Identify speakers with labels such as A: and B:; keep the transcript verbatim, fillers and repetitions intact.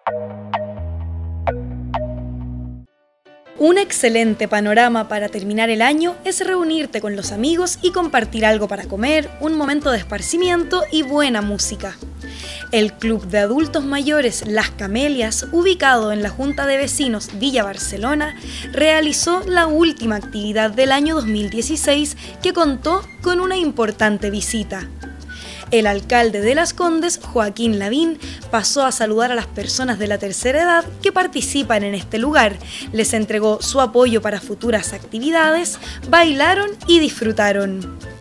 A: Un excelente panorama para terminar el año es reunirte con los amigos y compartir algo para comer, un momento de esparcimiento y buena música. El Club de Adultos Mayores Las Camelias, ubicado en la Junta de Vecinos Villa Barcelona, realizó la última actividad del año dos mil dieciséis que contó con una importante visita. El alcalde de Las Condes, Joaquín Lavín, pasó a saludar a las personas de la tercera edad que participan en este lugar, les entregó su apoyo para futuras actividades, bailaron y disfrutaron.